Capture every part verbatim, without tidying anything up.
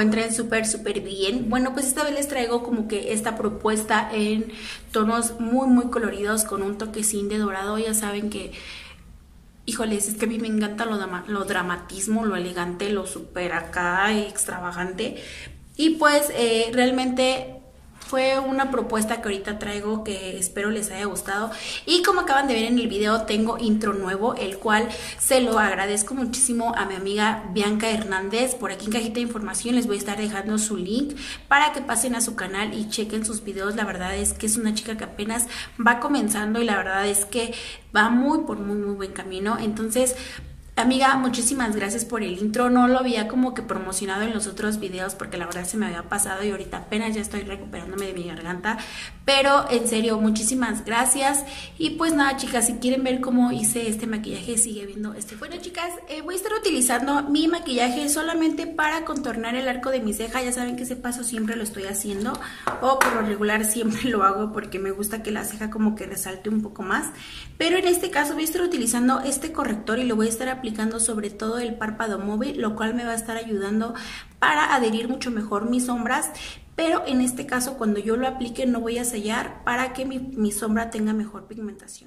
encuentren súper súper bien. Bueno, pues esta vez les traigo como que esta propuesta en tonos muy muy coloridos con un toquecín de dorado. Ya saben que, híjoles, es que a mí me encanta lo, lo dramatismo, lo elegante, lo súper acá extravagante. Y pues eh, realmente fue una propuesta que ahorita traigo que espero les haya gustado. Y como acaban de ver en el video, tengo intro nuevo, el cual se lo agradezco muchísimo a mi amiga Bianca Hernández. Por aquí en cajita de información les voy a estar dejando su link para que pasen a su canal y chequen sus videos. La verdad es que es una chica que apenas va comenzando y la verdad es que va muy por muy muy buen camino. Entonces, amiga, muchísimas gracias por el intro. No lo había como que promocionado en los otros videos porque la verdad se me había pasado y ahorita apenas ya estoy recuperándome de mi garganta. Pero en serio, muchísimas gracias. Y pues nada, chicas, si quieren ver cómo hice este maquillaje, sigue viendo este. Bueno, chicas, eh, voy a estar utilizando mi maquillaje solamente para contornar el arco de mi ceja. Ya saben que ese paso siempre lo estoy haciendo, o por lo regular siempre lo hago porque me gusta que la ceja como que resalte un poco más. Pero en este caso voy a estar utilizando este corrector y lo voy a estar aplicando sobre todo el párpado móvil, lo cual me va a estar ayudando para adherir mucho mejor mis sombras. Pero en este caso, cuando yo lo aplique, no voy a sellar para que mi, mi sombra tenga mejor pigmentación.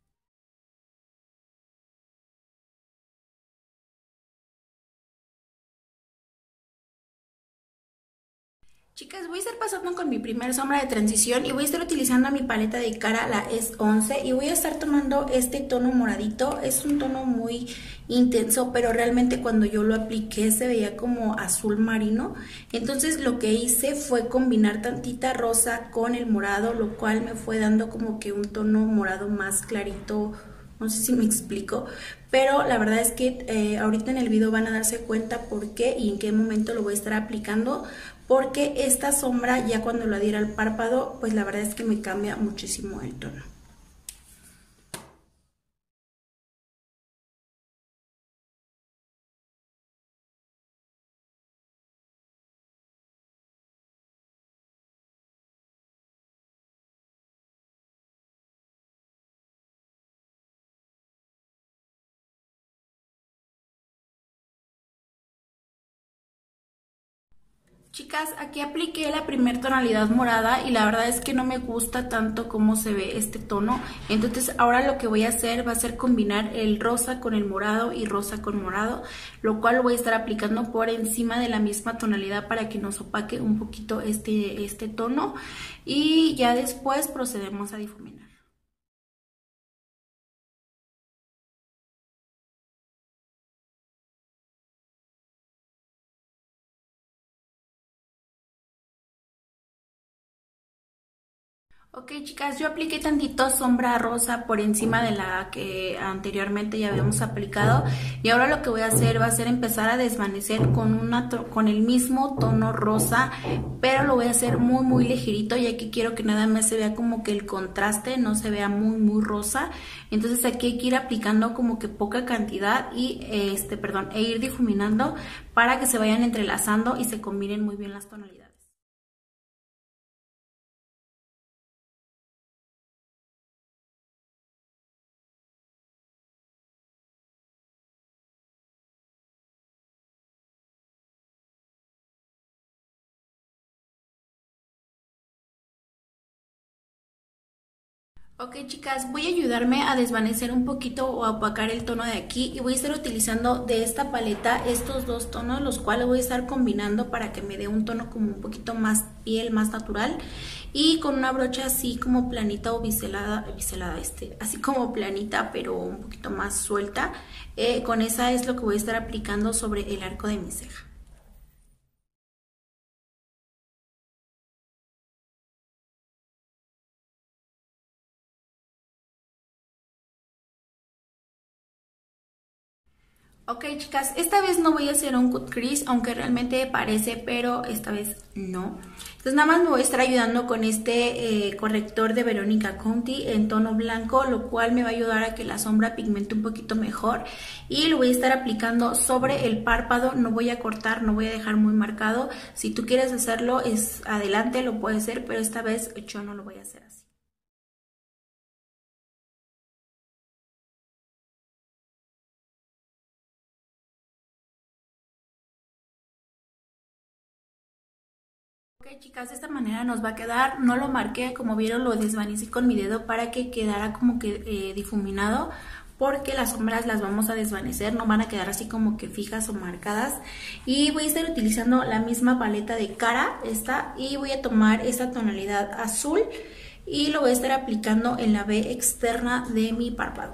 Chicas, voy a estar pasando con mi primer sombra de transición y voy a estar utilizando mi paleta de cara, la E S once, y voy a estar tomando este tono moradito. Es un tono muy intenso, pero realmente cuando yo lo apliqué se veía como azul marino. Entonces lo que hice fue combinar tantita rosa con el morado, lo cual me fue dando como que un tono morado más clarito. No sé si me explico, pero la verdad es que eh, ahorita en el video van a darse cuenta por qué y en qué momento lo voy a estar aplicando, porque esta sombra ya cuando lo adhiera al párpado, pues la verdad es que me cambia muchísimo el tono. Chicas, aquí apliqué la primer tonalidad morada y la verdad es que no me gusta tanto cómo se ve este tono. Entonces ahora lo que voy a hacer va a ser combinar el rosa con el morado y rosa con morado, lo cual lo voy a estar aplicando por encima de la misma tonalidad para que nos opaque un poquito este, este tono, y ya después procedemos a difuminar. Ok, chicas, yo apliqué tantito sombra rosa por encima de la que anteriormente ya habíamos aplicado, y ahora lo que voy a hacer va a ser empezar a desvanecer con, una con el mismo tono rosa, pero lo voy a hacer muy muy ligerito, ya que quiero que nada más se vea como que el contraste, no se vea muy muy rosa. Entonces aquí hay que ir aplicando como que poca cantidad y este, perdón, e ir difuminando para que se vayan entrelazando y se combinen muy bien las tonalidades. Ok, chicas, voy a ayudarme a desvanecer un poquito o a opacar el tono de aquí, y voy a estar utilizando de esta paleta estos dos tonos, los cuales voy a estar combinando para que me dé un tono como un poquito más piel, más natural, y con una brocha así como planita o biselada, biselada este, así como planita pero un poquito más suelta. Eh, con esa es lo que voy a estar aplicando sobre el arco de mi ceja. Ok, chicas, esta vez no voy a hacer un cut crease, aunque realmente parece, pero esta vez no. Entonces nada más me voy a estar ayudando con este eh, corrector de Veronica Conti en tono blanco, lo cual me va a ayudar a que la sombra pigmente un poquito mejor, y lo voy a estar aplicando sobre el párpado. No voy a cortar, no voy a dejar muy marcado. Si tú quieres hacerlo, es adelante, lo puedes hacer, pero esta vez yo no lo voy a hacer así. Ok, chicas, de esta manera nos va a quedar. No lo marqué, como vieron lo desvanecí con mi dedo para que quedara como que eh, difuminado, porque las sombras las vamos a desvanecer, no van a quedar así como que fijas o marcadas. Y voy a estar utilizando la misma paleta de cara, esta, y voy a tomar esta tonalidad azul y lo voy a estar aplicando en la B externa de mi párpado.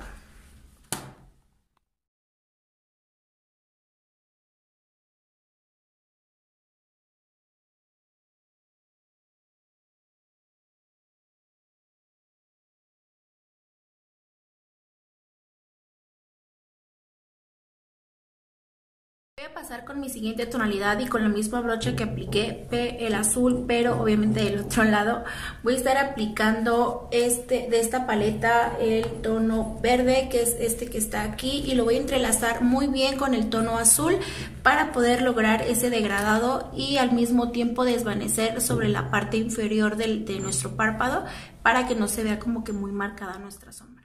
Voy a pasar con mi siguiente tonalidad y con la misma brocha que apliqué el azul, pero obviamente del otro lado. Voy a estar aplicando este de esta paleta el tono verde, que es este que está aquí, y lo voy a entrelazar muy bien con el tono azul para poder lograr ese degradado y al mismo tiempo desvanecer sobre la parte inferior del, de nuestro párpado, para que no se vea como que muy marcada nuestra sombra.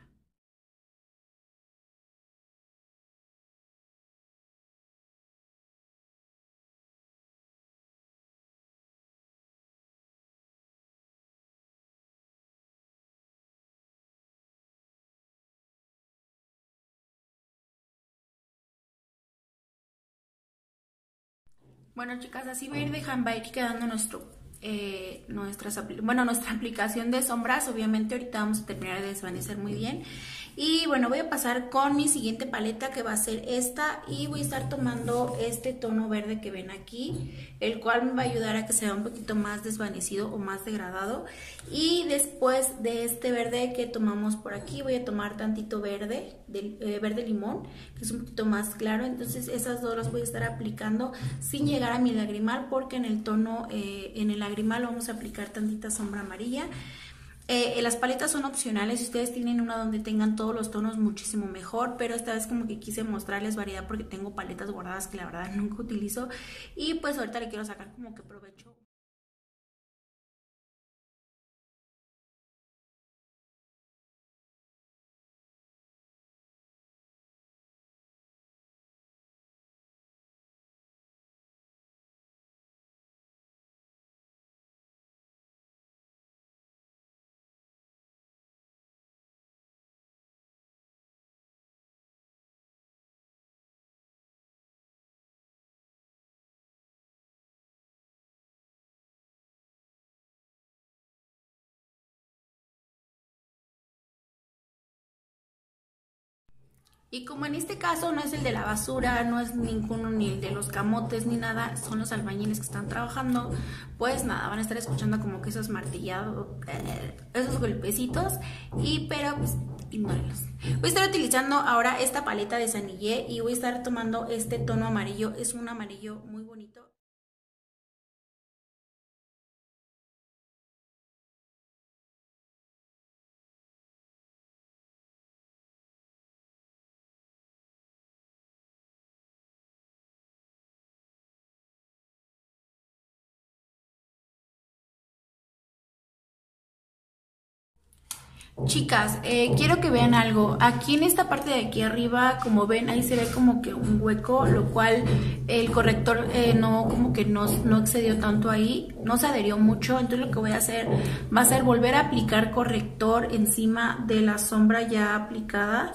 Bueno, chicas, así va a ir dejando, va a ir quedando nuestro, eh, nuestras, bueno, nuestra aplicación de sombras. Obviamente ahorita vamos a terminar de desvanecer muy bien. Y bueno, voy a pasar con mi siguiente paleta, que va a ser esta, y voy a estar tomando este tono verde que ven aquí, el cual me va a ayudar a que se vea un poquito más desvanecido o más degradado. Y después de este verde que tomamos por aquí, voy a tomar tantito verde, de, eh, verde limón, que es un poquito más claro. Entonces esas dos las voy a estar aplicando sin llegar a mi lagrimal, porque en el tono, eh, en el lagrimal vamos a aplicar tantita sombra amarilla. Eh, las paletas son opcionales, si ustedes tienen una donde tengan todos los tonos muchísimo mejor, pero esta vez como que quise mostrarles variedad porque tengo paletas guardadas que la verdad nunca utilizo, y pues ahorita le quiero sacar como que provecho. Y como en este caso no es el de la basura, no es ninguno ni el de los camotes ni nada, son los albañiles que están trabajando, pues nada, van a estar escuchando como que esos martillados, eh, esos golpecitos, y pero pues ignórenlos. Voy a estar utilizando ahora esta paleta de Sanillé y voy a estar tomando este tono amarillo, es un amarillo muy bonito. Chicas, eh, quiero que vean algo. Aquí en esta parte de aquí arriba, como ven, ahí se ve como que un hueco, lo cual el corrector eh, no, como que no, no excedió tanto ahí, no se adherió mucho. Entonces lo que voy a hacer va a ser volver a aplicar corrector encima de la sombra ya aplicada.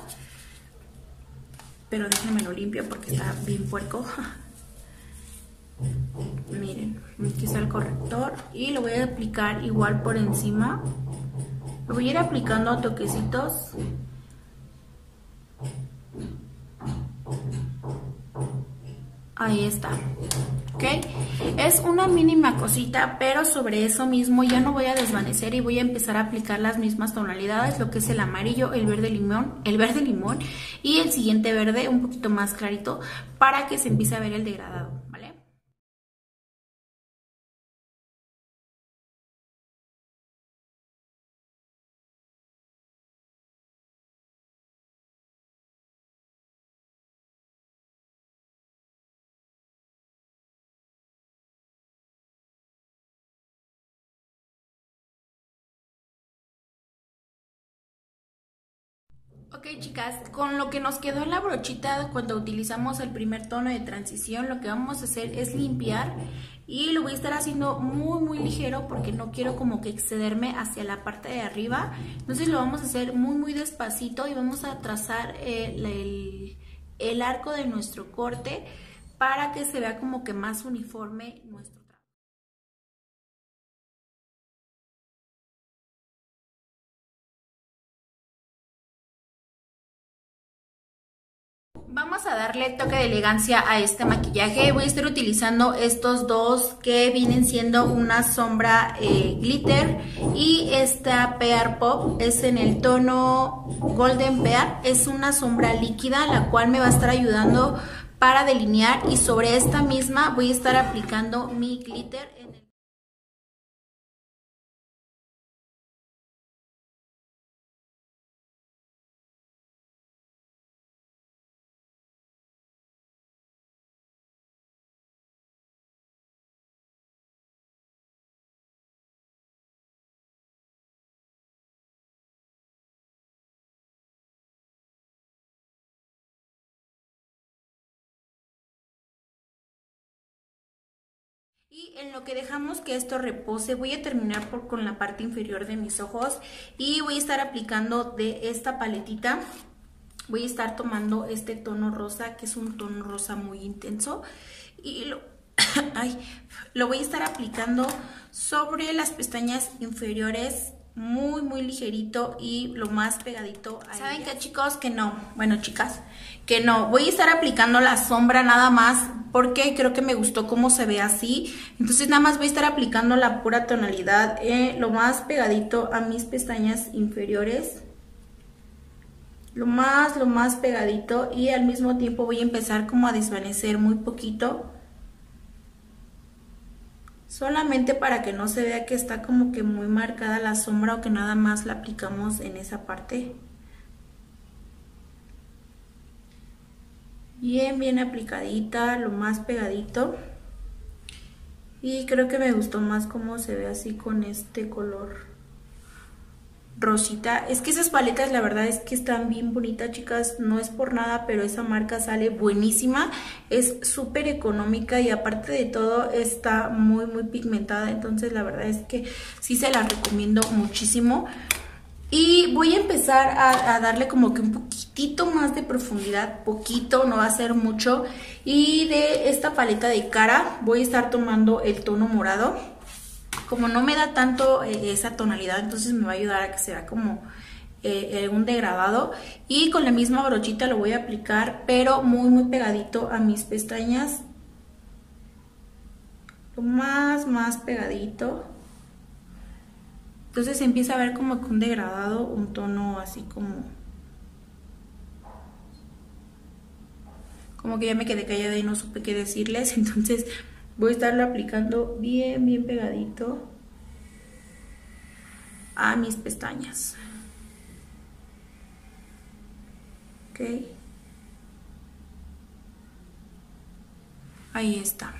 Pero déjenme lo limpio porque está bien puerco. Miren, aquí está el corrector y lo voy a aplicar igual por encima. Lo voy a ir aplicando a toquecitos. Ahí está. ¿Ok? Es una mínima cosita, pero sobre eso mismo ya no voy a desvanecer y voy a empezar a aplicar las mismas tonalidades, lo que es el amarillo, el verde limón, el verde limón y el siguiente verde un poquito más clarito, para que se empiece a ver el degradado, ¿vale? Ok, chicas, con lo que nos quedó en la brochita cuando utilizamos el primer tono de transición, lo que vamos a hacer es limpiar y lo voy a estar haciendo muy muy ligero porque no quiero como que excederme hacia la parte de arriba. Entonces lo vamos a hacer muy muy despacito y vamos a trazar el, el, el arco de nuestro corte para que se vea como que más uniforme nuestro trabajo. Vamos a darle toque de elegancia a este maquillaje. Voy a estar utilizando estos dos que vienen siendo una sombra eh, glitter, y esta Pear Pop es en el tono Golden Pear. Es una sombra líquida la cual me va a estar ayudando para delinear, y sobre esta misma voy a estar aplicando mi glitter en el... Y en lo que dejamos que esto repose, voy a terminar por, con la parte inferior de mis ojos, y voy a estar aplicando de esta paletita. Voy a estar tomando este tono rosa, que es un tono rosa muy intenso, y lo, ay, lo voy a estar aplicando sobre las pestañas inferiores, muy muy ligerito y lo más pegadito a ¿Saben qué, chicos? Que no, bueno chicas, que no, voy a estar aplicando la sombra nada más porque creo que me gustó cómo se ve así. Entonces nada más voy a estar aplicando la pura tonalidad, eh, lo más pegadito a mis pestañas inferiores, lo más, lo más pegadito, y al mismo tiempo voy a empezar como a desvanecer muy poquito, solamente para que no se vea que está como que muy marcada la sombra o que nada más la aplicamos en esa parte. Bien, bien aplicadita, lo más pegadito. Y creo que me gustó más cómo se ve así con este color rosita. Es que esas paletas la verdad es que están bien bonitas, chicas, no es por nada, pero esa marca sale buenísima, es súper económica y aparte de todo está muy muy pigmentada. Entonces la verdad es que sí se las recomiendo muchísimo. Y voy a empezar a, a darle como que un poquitito más de profundidad, poquito, no va a ser mucho. Y de esta paleta de cara voy a estar tomando el tono morado. Como no me da tanto eh, esa tonalidad, entonces me va a ayudar a que sea como eh, un degradado. Y con la misma brochita lo voy a aplicar, pero muy muy pegadito a mis pestañas. Lo más más pegadito. Entonces se empieza a ver como que un degradado, un tono así como... Como que ya me quedé callada y no supe qué decirles, entonces... Voy a estarlo aplicando bien, bien pegadito a mis pestañas. Ok. Ahí está.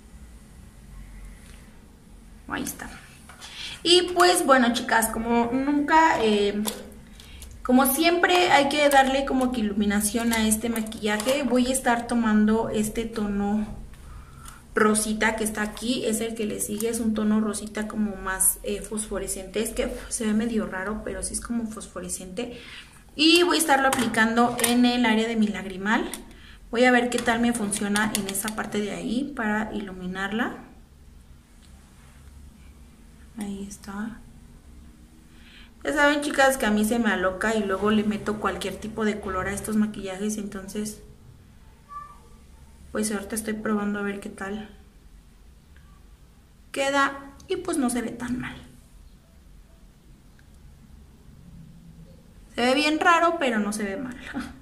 Ahí está. Y pues bueno, chicas, como nunca... Eh, como siempre hay que darle como que iluminación a este maquillaje. Voy a estar tomando este tono... rosita que está aquí, es el que le sigue, es un tono rosita como más eh, fosforescente, es que se ve medio raro, pero sí es como fosforescente, y voy a estarlo aplicando en el área de mi lagrimal. Voy a ver qué tal me funciona en esa parte de ahí para iluminarla. Ahí está. Ya saben, chicas, que a mí se me aloca y luego le meto cualquier tipo de color a estos maquillajes, entonces... Pues ahorita estoy probando a ver qué tal queda y pues no se ve tan mal. Se ve bien raro, pero no se ve mal.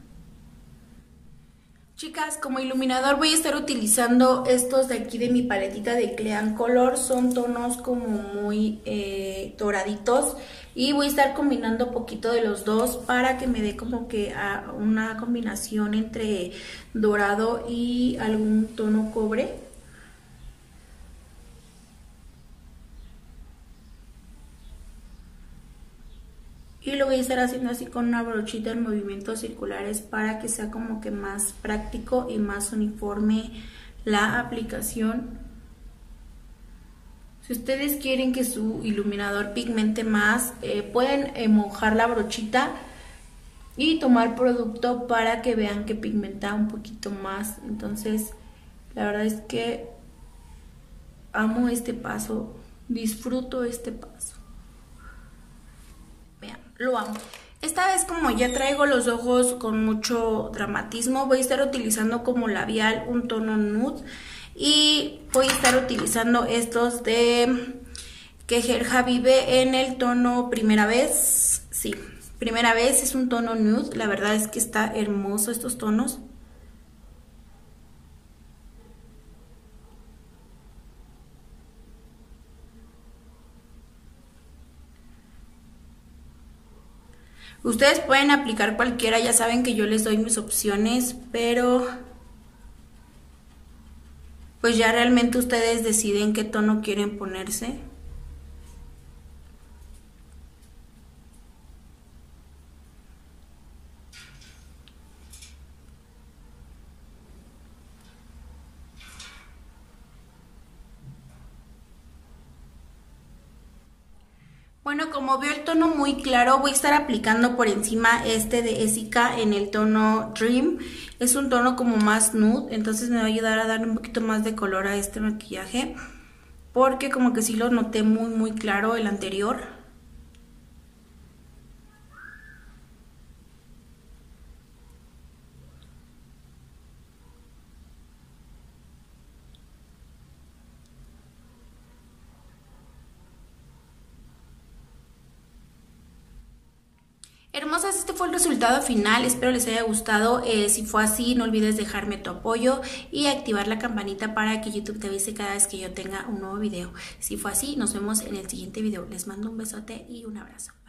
Chicas, como iluminador voy a estar utilizando estos de aquí de mi paletita de Clean Color. Son tonos como muy eh, doraditos. Y voy a estar combinando poquito de los dos para que me dé como que a una combinación entre dorado y algún tono cobre. Y lo voy a estar haciendo así con una brochita en movimientos circulares para que sea como que más práctico y más uniforme la aplicación. Si ustedes quieren que su iluminador pigmente más, eh, pueden eh, mojar la brochita y tomar producto para que vean que pigmenta un poquito más. Entonces, la verdad es que amo este paso, disfruto este paso. Vean, lo amo. Esta vez, como ya traigo los ojos con mucho dramatismo, voy a estar utilizando como labial un tono nude. Y voy a estar utilizando estos de Quejerja Vive en el tono Primera Vez. Sí, Primera Vez es un tono nude. La verdad es que está hermoso estos tonos. Ustedes pueden aplicar cualquiera, ya saben que yo les doy mis opciones, pero pues ya realmente ustedes deciden qué tono quieren ponerse. Bueno, como veo el tono muy claro, voy a estar aplicando por encima este de Essica en el tono Dream. Es un tono como más nude, entonces me va a ayudar a darle un poquito más de color a este maquillaje, porque como que sí lo noté muy muy claro el anterior. Hermosas, este fue el resultado final, espero les haya gustado. Eh, si fue así, no olvides dejarme tu apoyo y activar la campanita para que YouTube te avise cada vez que yo tenga un nuevo video. Si fue así, nos vemos en el siguiente video. Les mando un besote y un abrazo.